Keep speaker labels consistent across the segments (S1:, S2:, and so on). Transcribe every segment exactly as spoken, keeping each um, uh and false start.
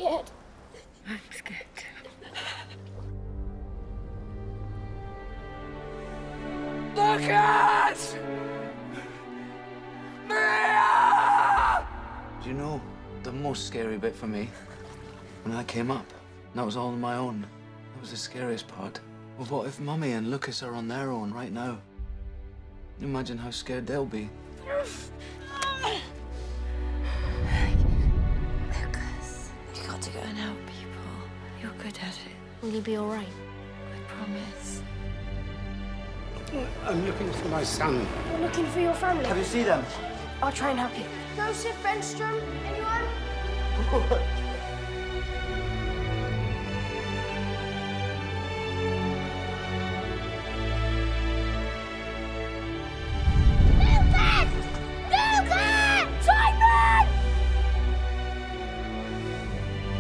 S1: scared.
S2: I'm scared too.
S3: Lucas! Maria!
S4: Do you know the most scary bit for me? When I came up, and that was all on my own. That was the scariest part. Well, what if Mummy and Lucas are on their own right now? Imagine how scared they'll be.
S1: Lucas, you got to go and help people. You're good at it. Will you be all right? I promise.
S5: I'm looking for my son.
S1: You're looking for your family?
S4: Have you seen them?
S1: I'll try and help you. Joseph Benstrom, anyone?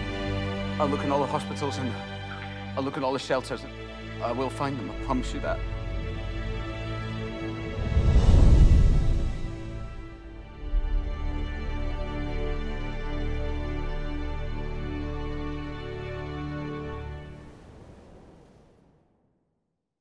S3: I'll look in all the hospitals and I'll look in all the shelters. I will find them, I promise you that.